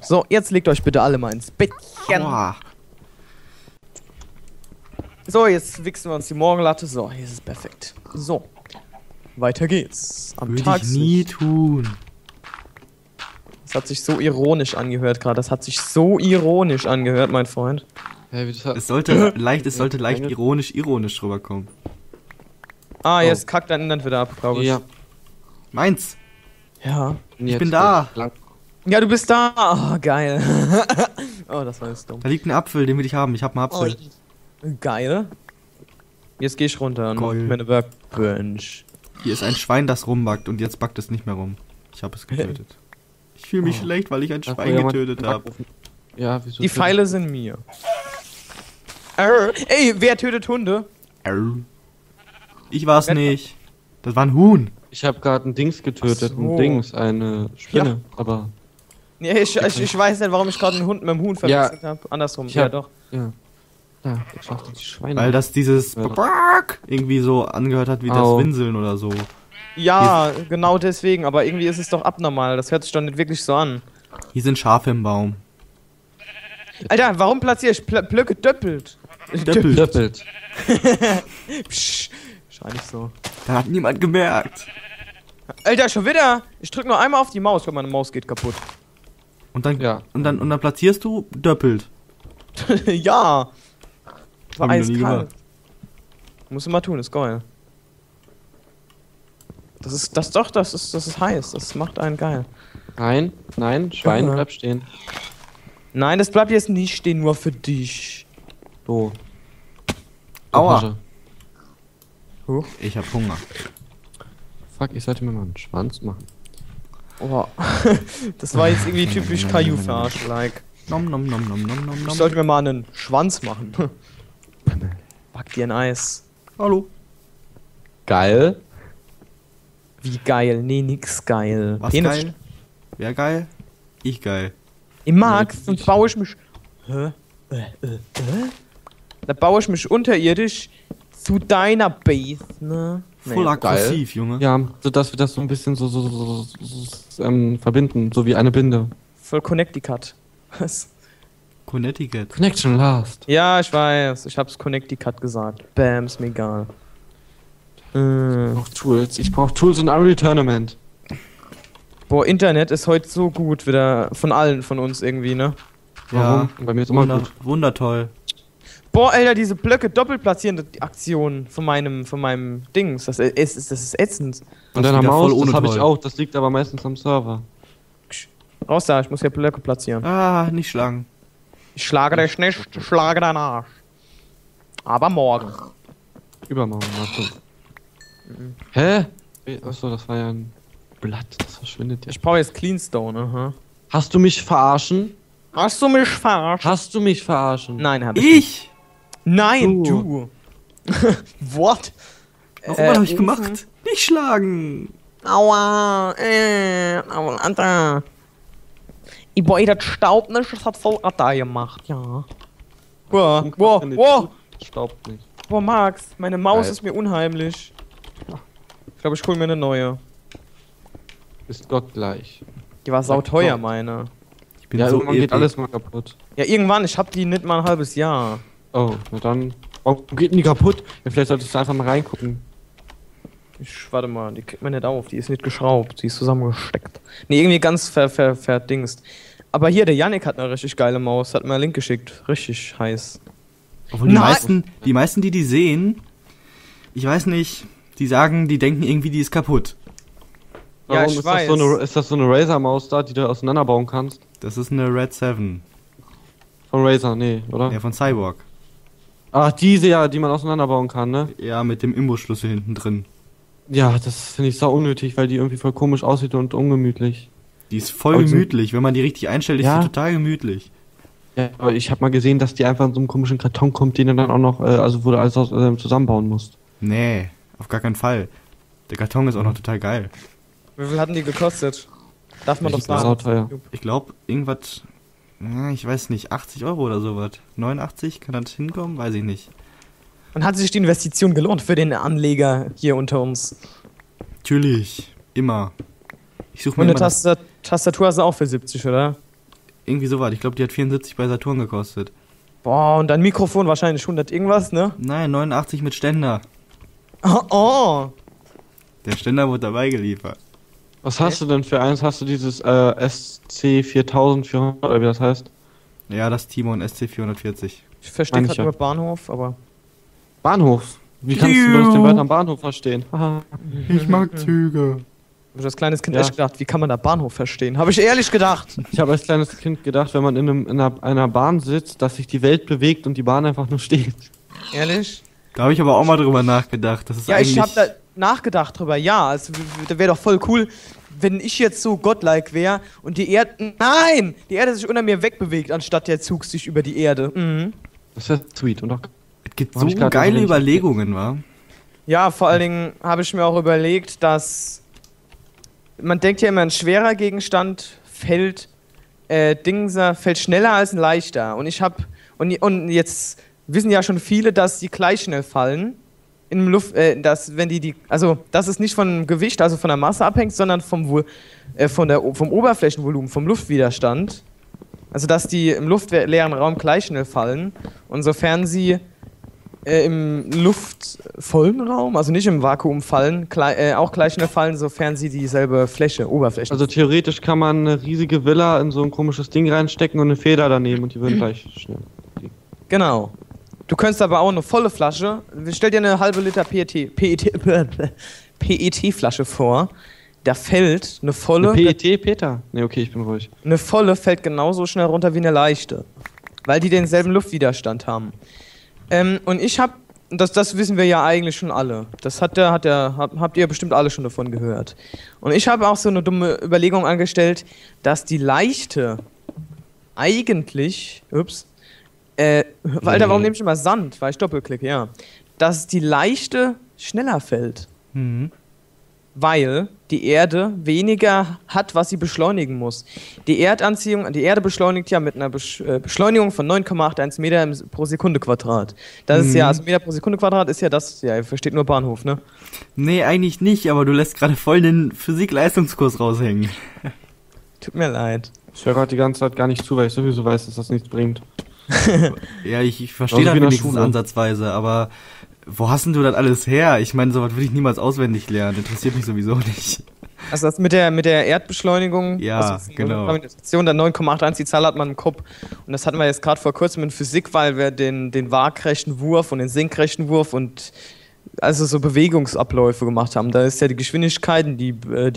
So, jetzt legt euch bitte alle mal ins Bettchen. Boah. So, jetzt wichsen wir uns die Morgenlatte. So, hier ist es perfekt. So, weiter geht's. Am Würde Tag ich nie tun. Das hat sich so ironisch angehört gerade. Das hat sich so ironisch angehört, mein Freund. Hey, wie das Es sollte leicht ironisch rüberkommen. Ah, jetzt kackt dein Internet wieder ab, glaube ich. Ja. Meins. Ja. Ich bin da. Ja, du bist da. Oh, geil. Oh, das war jetzt dumm. Da liegt ein Apfel, den will ich haben. Ich habe einen Apfel. Geil. Jetzt gehe ich runter und mach Geil. mir eine Workbench. Hier ist ein Schwein, das rumbackt und jetzt backt es nicht mehr rum. Ich habe es getötet. Ich fühle mich schlecht, weil ich ein Schwein getötet habe. Ja, wieso? Die Pfeile sind mir. Ey, wer tötet Hunde? Ich war's nicht. Das war ein Huhn. Ich habe gerade ein Dings getötet. Ach so. Ein Dings, eine Spinne. Ja. Aber. Nee, ich weiß nicht, warum ich gerade einen Hund mit dem Huhn verwechselt habe. Andersrum, Ich ja hab- doch. Ja. Ja, ich dachte, die Schweine. Weil das dieses Ja. irgendwie so angehört hat wie das Au. Winseln oder so. Ja, genau deswegen, aber irgendwie ist es doch abnormal. Das hört sich doch nicht wirklich so an. Hier sind Schafe im Baum. Alter, warum platziere ich Blöcke doppelt? Doppelt. Psch, wahrscheinlich so. Da hat niemand gemerkt. Alter, schon wieder? Ich drück nur einmal auf die Maus, guck, meine Maus geht kaputt. Und dann, Ja. und dann platzierst du doppelt. Ja. War Hab ich noch nie eiskalt. gemacht. Musst du mal tun, ist geil. Das ist heiß. Das macht einen geil. Nein, Schwein, Ja. bleib stehen. Nein, das bleibt jetzt nicht stehen, nur für dich. So. Aua. Huch. Ich hab Hunger. Fuck, ich sollte mir mal einen Schwanz machen. Oh. Das war jetzt irgendwie typisch Caillou-Verarsch-like. Nom nom nom nom nom nom Ich nom. sollte mir mal einen Schwanz machen. Back dir ein Eis. Hallo. Geil. Wie geil? Nee, nix geil. Was geil? Wer geil? Ich geil. Ich mag's, sonst baue ich mich. Hä? Da baue ich mich unterirdisch zu deiner Base, ne? Voll aggressiv, Junge. Ja, sodass wir das so ein bisschen so verbinden, so wie eine Binde. Voll Connecticut. Was? Connecticut. Connection last. Ja, ich weiß. Ich hab's Connecticut gesagt. Bam, ist mir egal. Ich brauch Tools in Unreal Tournament. Boah, Internet ist heute so gut wieder von allen von uns irgendwie, ne? Warum? Bei mir ist immer gut. Wundertoll. Boah, Alter, diese Blöcke doppelt platzieren, die Aktion von meinem Dings. Das ist ätzend. Und Das deiner ist wieder Maus, voll das habe ich toll. auch. Das liegt aber meistens am Server. Raus da, ich muss hier Blöcke platzieren. Ah, nicht schlagen. Ich schlage dich nicht, ich schlage deinen Arsch. Aber morgen. Übermorgen, warte. Hä? Achso, das war ja ein Blatt. Das verschwindet ja. Ich brauche jetzt Cleanstone, aha. Hast du mich verarschen? Hast du mich verarscht? Hast du mich verarschen? Nein, hab ich nicht. Ich? Nein, Du. du. What? Warum habe ich gemacht? Nicht schlagen. Aua, aua, Alter. Boah, das Staub nicht, das hat voll Radar gemacht, ja. Boah, Staubt nicht. Boah, Max, meine Maus Geil. ist mir unheimlich. Ich glaube, ich hol mir eine neue. Ist Gott gleich. Die war sauteuer, meine. Ich bin Ja, so irgendwann geht epic. alles mal kaputt. Ja, irgendwann, ich hab die nicht mal ein halbes Jahr. Oh, na dann. Warum geht denn die kaputt? Ja, vielleicht solltest du einfach mal reingucken. Warte mal, die kriegt man nicht auf, die ist nicht geschraubt, die ist zusammengesteckt. Nee, irgendwie ganz verdingst. Aber hier, der Yannick hat eine richtig geile Maus, hat mir einen Link geschickt. Richtig heiß. Obwohl die Nein. meisten, die sehen, ich weiß nicht, die sagen, die denken irgendwie, die ist kaputt. Ja, Warum ich ist weiß. ist das so eine Razer-Maus da, die du auseinanderbauen kannst? Das ist eine Red 7. Von Razer, nee, oder? Ja, von Cyborg. Ach, diese ja, die man auseinanderbauen kann, ne? Ja, mit dem Imbusschlüssel hinten drin. Ja, das finde ich sau unnötig, weil die irgendwie voll komisch aussieht und ungemütlich. Die ist voll Also- gemütlich. Wenn man die richtig einstellt, ist Ja. die total gemütlich. Ja, aber ich habe mal gesehen, dass die einfach in so einem komischen Karton kommt, den du dann auch noch, also wo du alles zusammenbauen musst. Nee, auf gar keinen Fall. Der Karton ist auch noch total geil. Wie viel hatten die gekostet? Darf man doch Ich glaub, sagen. sauteuer. Ich glaube, irgendwas, ich weiß nicht, 80 Euro oder sowas. 89, kann das hinkommen? Weiß ich nicht. Und hat sich die Investition gelohnt für den Anleger hier unter uns? Natürlich, immer. Ich suche Und mir eine immer das, Tastatur hast du auch für 70, oder? Irgendwie so was. Ich glaube, die hat 74 bei Saturn gekostet. Boah, und dein Mikrofon wahrscheinlich 100 irgendwas, ne? Nein, 89 mit Ständer. Oh. Der Ständer wurde dabei geliefert. Was hast du denn für eins? Hast du dieses SC 4400 oder wie das heißt? Ja, das Timon SC 440. Ich verstehe gerade ja. nur Bahnhof, aber... Bahnhof? Wie kannst du bloß den Wert am Bahnhof verstehen? Haha. Ich mag Züge. Ich habe als kleines Kind Ja. echt gedacht, wie kann man da Bahnhof verstehen? Habe ich ehrlich gedacht. Ich habe als kleines Kind gedacht, wenn man in einer Bahn sitzt, dass sich die Welt bewegt und die Bahn einfach nur steht. Ehrlich? Da habe ich aber auch mal drüber nachgedacht. Das ist Ja, eigentlich... ich habe da nachgedacht drüber, ja. Also, das wäre doch voll cool, wenn ich jetzt so godlike wäre und die Erde... Nein! Die Erde sich unter mir wegbewegt, anstatt der Zug sich über die Erde. Mhm. Das ist ja sweet und auch... Es gibt Hab so ich grad geile nicht- Überlegungen, wa? Ja, vor allen Dingen habe ich mir auch überlegt, dass... Man denkt ja immer, ein schwerer Gegenstand fällt schneller als ein leichter. Und ich habe... Und jetzt wissen ja schon viele, dass die gleich schnell fallen. In dass es nicht vom Gewicht, also von der Masse abhängt, sondern vom Oberflächenvolumen, vom Luftwiderstand. Also dass die im luftleeren Raum gleich schnell fallen. Und sofern sie im luftvollen Raum, also nicht im Vakuum fallen, auch gleich schnell fallen, sofern sie dieselbe Oberfläche. Also theoretisch kann man eine riesige Villa in so ein komisches Ding reinstecken und eine Feder daneben und die würden gleich schnell. Genau. Du könntest aber auch eine volle Flasche, stell dir eine halbe Liter PET-Flasche vor, da fällt eine volle... PET, Peter? Ne, okay, ich bin ruhig. Eine volle fällt genauso schnell runter wie eine leichte, weil die denselben Luftwiderstand haben. Und ich habe, das wissen wir ja eigentlich schon alle, das habt ihr bestimmt alle schon davon gehört. Und ich habe auch so eine dumme Überlegung angestellt, dass die leichte eigentlich, Alter, warum nehme ich immer Sand? Weil ich doppelklicke, ja. Dass die leichte schneller fällt. Mhm. Weil die Erde weniger hat, was sie beschleunigen muss. Die Erde beschleunigt ja mit einer Beschleunigung von 9,81 Meter pro Sekunde Quadrat. Das ist ja, also Meter pro Sekunde Quadrat ist ja das, ja, ihr versteht nur Bahnhof, ne? Nee, eigentlich nicht, aber du lässt gerade voll den Physik-Leistungskurs raushängen. Tut mir leid. Ich höre gerade die ganze Zeit gar nicht zu, weil ich sowieso weiß, dass das nichts bringt. Ja, ich verstehe Also das wie in der wenigstens Schule. ansatzweise, aber wo hast denn du das alles her? Ich meine, sowas würde ich niemals auswendig lernen, interessiert mich sowieso nicht. Also das mit der Erdbeschleunigung, Ja, also genau. Gravitation, der 9,81, die Zahl hat man im Kopf. Und das hatten wir jetzt gerade vor kurzem in Physik, weil wir den waagrechten Wurf und den senkrechten Wurf und also so Bewegungsabläufe gemacht haben. Da ist ja die Geschwindigkeit, die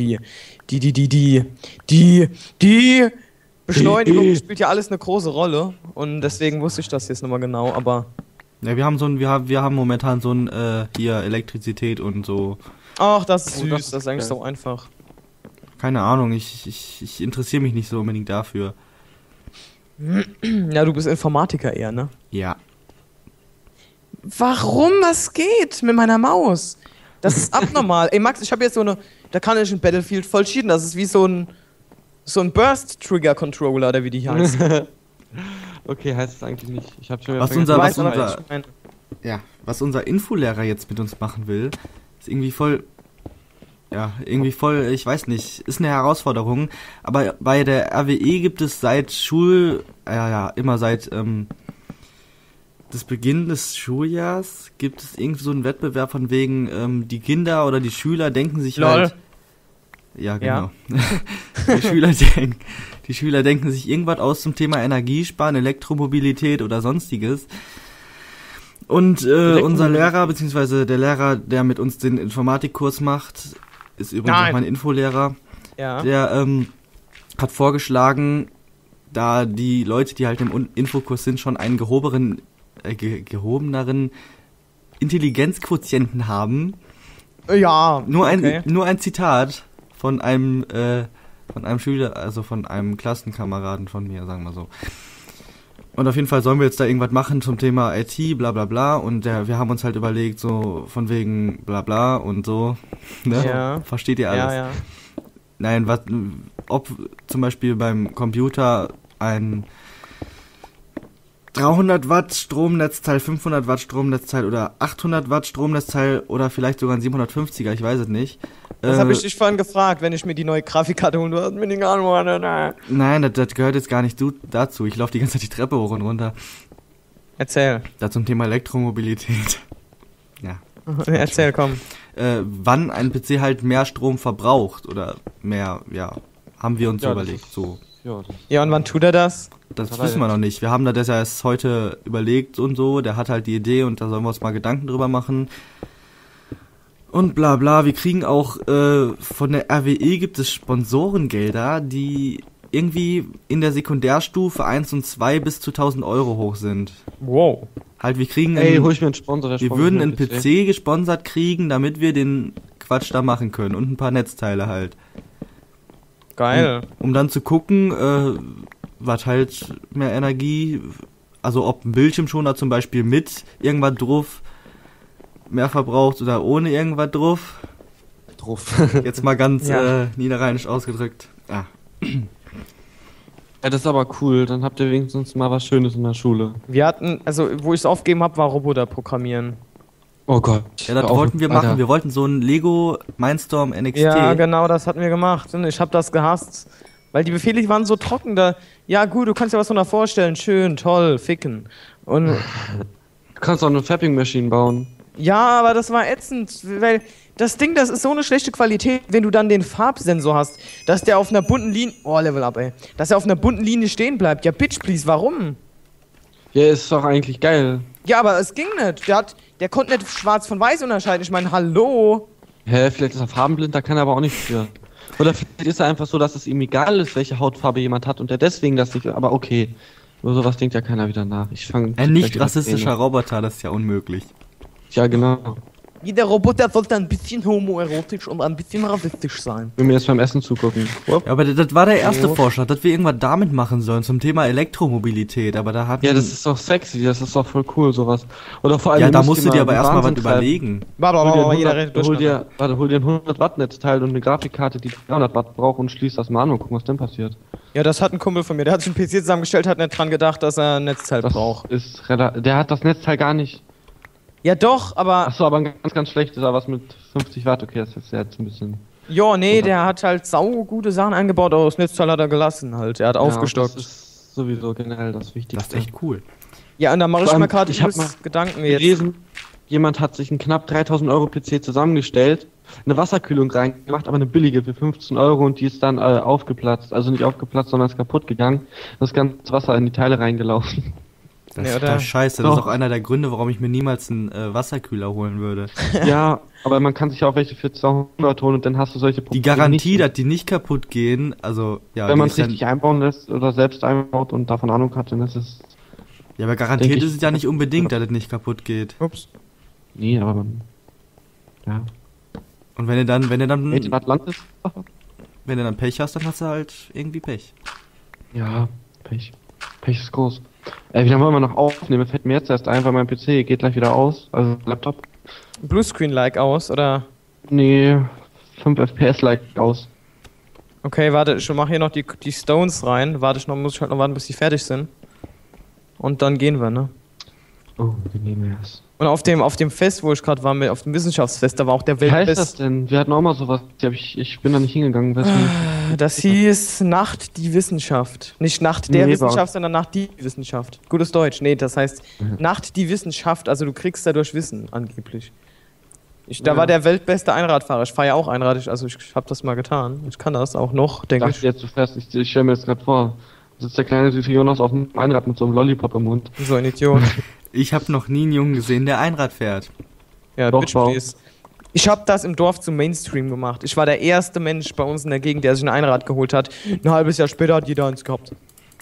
Beschleunigung spielt ja alles eine große Rolle. Und deswegen wusste ich das jetzt nochmal genau, aber... Ja, wir haben momentan so ein hier Elektrizität und so. Ach, das ist süß, das das ist eigentlich so einfach. Keine Ahnung, ich interessiere mich nicht so unbedingt dafür. Ja, du bist Informatiker eher, ne? Ja. Warum? Was geht mit meiner Maus? Das ist abnormal. Ey, Max, ich habe jetzt da kann ich ein Battlefield voll cheaten. Das ist wie so ein Burst-Trigger-Controller, oder wie die heißt. Okay, heißt es eigentlich nicht. Ich hab schon Was vergessen. unser- was unser Infolehrer jetzt mit uns machen will, ist irgendwie voll, ich weiß nicht, ist eine Herausforderung, aber bei der RWE gibt es immer seit das Beginn des Schuljahrs gibt es irgendwie so einen Wettbewerb von wegen, die Kinder oder die Schüler denken sich Lol. halt, ja genau, die Schüler denken sich irgendwas aus zum Thema Energiesparen, Elektromobilität oder sonstiges. Und unser Lehrer, beziehungsweise der Lehrer, der mit uns den Informatikkurs macht, ist übrigens auch mein Infolehrer, Ja. der hat vorgeschlagen, da die Leute, die halt im Infokurs sind, schon einen gehobeneren Intelligenzquotienten haben. Ja. Nur okay. ein Zitat von einem Schüler, also von einem Klassenkameraden von mir, sagen wir so. Und auf jeden Fall sollen wir jetzt da irgendwas machen zum Thema IT, bla bla bla. Und wir haben uns halt überlegt, so von wegen bla bla und so. Ne? Ja. Versteht ihr alles? Ja. Nein, ob zum Beispiel beim Computer ein 300 Watt Stromnetzteil, 500 Watt Stromnetzteil oder 800 Watt Stromnetzteil oder vielleicht sogar ein 750er, ich weiß es nicht. Das habe ich dich vorhin gefragt, wenn ich mir die neue Grafikkarte hole. Du hast mir nicht geantwortet. Nein, das gehört jetzt gar nicht dazu. Ich laufe die ganze Zeit die Treppe hoch und runter. Erzähl. Da zum Thema Elektromobilität. Ja. Erzähl, komm. Wann ein PC halt mehr Strom verbraucht oder mehr, ja, haben wir uns so überlegt. So. Ja, und wann tut er das? Das wissen wir noch nicht. Wir haben das ja erst heute überlegt und so. Der hat halt die Idee und da sollen wir uns mal Gedanken drüber machen. Und bla bla. Wir kriegen auch von der RWE gibt es Sponsorengelder, die irgendwie in der Sekundärstufe 1 und 2 bis zu 1.000 Euro hoch sind. Wow. Halt, wir kriegen hol ich mir einen Sponsor. wir würden einen PC gesponsert kriegen, damit wir den Quatsch da machen können. Und ein paar Netzteile halt. Geil. Um dann zu gucken, was halt mehr Energie, also ob ein Bildschirmschoner zum Beispiel mit irgendwas drauf mehr verbraucht oder ohne irgendwas drauf. Jetzt mal ganz niederrheinisch ausgedrückt. Ja. Ja, das ist aber cool. Dann habt ihr wenigstens mal was Schönes in der Schule. Wir hatten, also wo ich es aufgegeben habe, war Roboter programmieren. Oh Gott. Ja, das wollten wir machen. Wir wollten so ein Lego Mindstorm NXT. Ja, genau, das hatten wir gemacht. Und ich habe das gehasst. Weil die Befehle, die waren so trocken. Da, ja gut, du kannst dir was drunter vorstellen. Schön, toll, ficken. Und du kannst auch eine Fapping-Maschine bauen. ja, aber das war ätzend. Weil das Ding, das ist so eine schlechte Qualität, wenn du dann den Farbsensor hast, dass der auf einer bunten Linie... Oh, Level up, ey. Dass er auf einer bunten Linie stehen bleibt. Ja, bitch, please, warum? Ja, ist doch eigentlich geil. Ja, aber es ging nicht. Der konnte nicht schwarz von weiß unterscheiden. Ich meine, hallo? Hä, vielleicht ist er farbenblind, da kann er aber auch nicht für. Oder vielleicht ist er einfach so, dass es ihm egal ist, welche Hautfarbe jemand hat und der deswegen das nicht... Aber okay. Über sowas denkt ja keiner wieder nach. Ein nicht rassistischer Roboter, das ist ja unmöglich. Ja, genau. Jeder Roboter sollte ein bisschen homoerotisch und ein bisschen rassistisch sein. Wenn wir jetzt beim Essen zugucken. Ja, aber das war der erste Vorschlag, dass wir irgendwas damit machen sollen, zum Thema Elektromobilität, aber da hatten... Ja, das ist doch sexy, das ist doch voll cool, sowas. Oder vor allem... Ja, da musst du dir aber erstmal was überlegen. Hol dir ein 100 Watt Netzteil und eine Grafikkarte, die 300 Watt braucht und schließ das mal an und guck, was denn passiert. Ja, das hat ein Kumpel von mir, der hat sich einen PC zusammengestellt, hat nicht dran gedacht, dass er ein Netzteil braucht. Der hat das Netzteil gar nicht... Ja doch, aber... Achso, aber ein ganz, ganz schlechtes, aber was mit 50 Watt, okay, das ist jetzt ein bisschen... Ja, nee, der hat halt sau gute Sachen eingebaut, aber das Netzteil hat er gelassen halt, er hat aufgestockt. Das ist sowieso generell das Wichtigste. Das ist echt cool. Ja, und da mache ich mir gerade mal Gedanken jetzt. Gelesen, jemand hat sich einen knapp 3.000 Euro PC zusammengestellt, eine Wasserkühlung reingemacht, aber eine billige für 15 Euro und die ist dann aufgeplatzt. Also nicht aufgeplatzt, sondern ist kaputt gegangen. Das ganze Wasser in die Teile reingelaufen. Das ist doch scheiße, das ist auch einer der Gründe, warum ich mir niemals einen Wasserkühler holen würde. Ja, aber man kann sich auch welche für 200 holen und dann hast du solche Probleme. Die Garantie, dass die nicht kaputt gehen, also ja. Wenn man es richtig einbauen lässt oder selbst einbaut und davon Ahnung hat, dann ist es... Ja, aber garantiert ist es ja nicht unbedingt, dass es nicht kaputt geht. Ups. Nee, aber man... Ja. Und wenn du dann Atlantis? Wenn du dann Pech hast, dann hast du halt irgendwie Pech. Ja, Pech. Pech ist groß. Wie lange wollen wir noch aufnehmen? Fällt mir jetzt erst ein, weil mein PC geht gleich wieder aus. Also Laptop. Bluescreen-like aus, oder? Nee, 5 FPS-like aus. Okay, warte, ich mach hier noch die Stones rein. Muss ich halt noch warten, bis die fertig sind. Und dann gehen wir, ne? Oh, wie nehmen wir das? Und auf dem Fest, wo ich gerade war, auf dem Wissenschaftsfest, da war auch der Weltbest... Wie heißt das denn? Wir hatten auch mal sowas. Ich bin da nicht hingegangen. Das hieß Nacht die Wissenschaft. Nicht Nacht der Wissenschaft, sondern Nacht die Wissenschaft. Gutes Deutsch. Nee, das heißt Nacht die Wissenschaft. Also du kriegst dadurch Wissen, angeblich. Da war der weltbeste Einradfahrer. Ich fahre ja auch Einrad. Also ich habe das mal getan. Ich kann das auch noch, denke ich. Jetzt, du fährst, ich stelle mir jetzt gerade vor. Sitzt der kleine süße Jonas auf dem Einrad mit so einem Lollipop im Mund. So ein Idiot. Ich habe noch nie einen Jungen gesehen, der Einrad fährt. Ja, doch, ich habe das im Dorf zum Mainstream gemacht. Ich war der erste Mensch bei uns in der Gegend, der sich ein Einrad geholt hat. Ein halbes Jahr später hat jeder eins gehabt.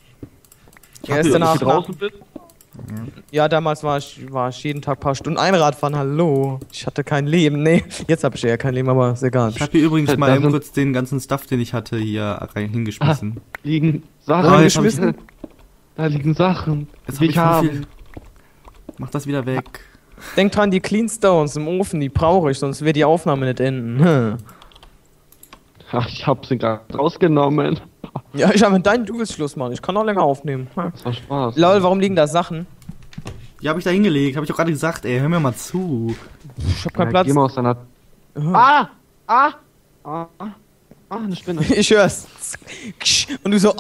Ja, damals war ich jeden Tag ein paar Stunden Einradfahren. Hallo. Ich hatte kein Leben. Nee, jetzt habe ich ja kein Leben, aber ist egal. Ich habe hier übrigens mal eben kurz den ganzen Stuff, den ich hatte, hier hingeschmissen. Liegen Sachen. Da liegen Sachen. Jetzt hab ich viel. Mach das wieder weg. Denk dran, die Clean Stones im Ofen, die brauche ich, sonst wird die Aufnahme nicht enden. Ach, ich hab sie gerade rausgenommen. Ja, ich habe mit deinen, du willst Schluss machen. Ich kann noch länger aufnehmen. Das war Spaß. Lol, warum liegen da Sachen? Die habe ich da hingelegt, habe ich doch gerade gesagt, ey, hör mir mal zu. Ich hab keinen Ja, Platz. geh mal aus deiner... Eine Spinne. Ich hör's. Und du so,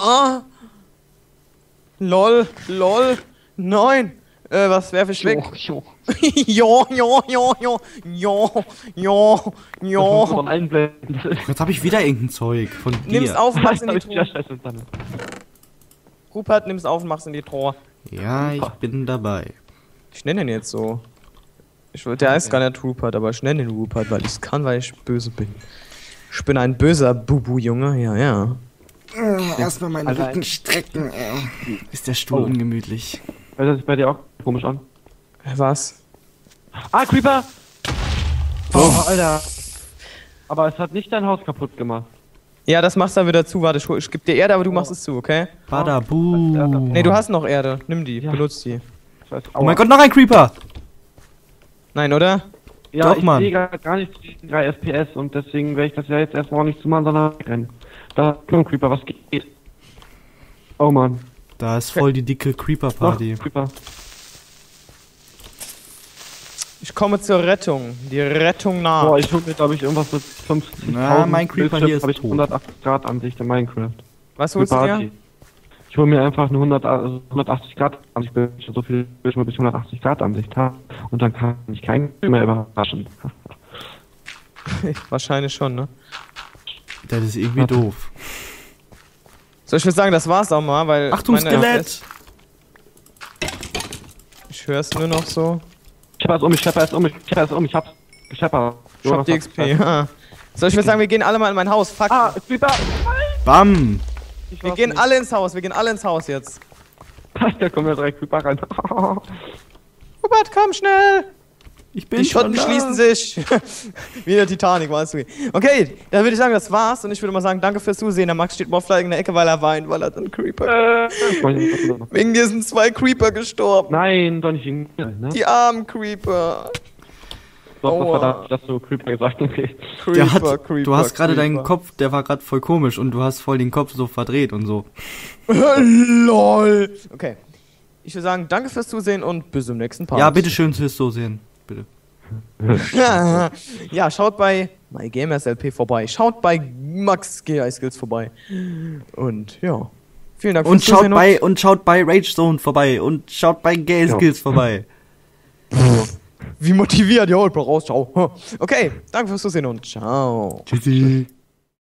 lol, nein. Was werfe ich weg? Jo. Jo, jo, jo, jo, jo, jo, jo. Von einblenden. Jetzt habe ich wieder irgendein Zeug von dir. Nimm's auf und mach's in die Ich hab wieder Truhe. Scheiße mit deinem- Rupert, nimm's auf und mach's in die Truhe. Ja, ich bin dabei. Ich nenne ihn jetzt so. Der heißt gar nicht Rupert, aber ich nenne ihn Rupert, weil ich's kann, weil ich böse bin. Ich bin ein böser Bubu-Junge, ja, ja. Erstmal meinen Alter. Rücken strecken, ist der Stuhl ungemütlich. Hört das sich bei dir auch komisch an? Was? Creeper! Oh, Alter. Aber es hat nicht dein Haus kaputt gemacht. Ja, das machst du dann wieder zu. Warte, ich geb dir Erde, aber du machst es zu, okay? Badabu. Nee, du hast noch Erde. Nimm die, Ja. benutz die. Ich weiß, Oh mein Gott, noch ein Creeper! Nein, oder? Ja, Doch, ich Mann. sehe gar nicht die 3 FPS und deswegen werde ich das ja jetzt erstmal auch nicht zumachen, sondern wegrennen. Da ist ein Creeper, was geht? Oh Mann. Da ist voll die dicke Noch Creeper-Party. Creeper. Ich komme zur Rettung. Die Rettung nah. Boah, ich hol mir, glaube ich, irgendwas mit 50.000 Na, mein Creeper hier ist habe ich tot. 180 Grad Ansicht in Minecraft. Was holst du dir? Ich hole mir einfach eine 180 Grad Ansicht, so viel Bildschirm, bis ich 180 Grad Ansicht habe. Und dann kann ich keinen mehr überraschen. Wahrscheinlich schon, ne? Das ist irgendwie doof. So, ich würde sagen, das war's auch mal, weil. Achtung, meine Skelett! FPS Ich hör's nur noch so. Ich schepper es um, ich hab's gescheppert. Ich hab die XP. Ja. So, ich würde sagen, wir gehen alle mal in mein Haus. Fuck. Creeper! Bam! Wir gehen alle ins Haus. Wir gehen alle ins Haus jetzt. Da kommen ja 3 Creeper rein. Robert, komm schnell! Ich bin Die Schotten schon da. schließen sich. Wie in der Titanic, weißt du. Okay, dann würde ich sagen, das war's. Und ich würde mal sagen, danke fürs Zusehen. Der Max steht Moffler in der Ecke, weil er weint, weil er dann Creeper. Wegen dir sind 2 Creeper gestorben. Nein, doch nicht in ne? Die armen Creeper. Doch, das Aua. war da, dass du Creeper gesagt hast. Okay. Du hast gerade deinen Kopf, der war gerade voll komisch und du hast voll den Kopf so verdreht und so. LOL. Okay. Ich würde sagen, danke fürs Zusehen und bis zum nächsten Part. Ja, bitteschön fürs so sehen. Bitte. Ja, schaut bei MyGamersLP vorbei. Schaut bei Max GI Skills vorbei. Und ja. Vielen Dank Und fürs Zusehen. schaut bei Rage Zone vorbei und schaut bei Gay Skills vorbei. Wie motiviert, ja, ich bin raus, ciao. Okay, danke fürs Zusehen und ciao. Tschüssi.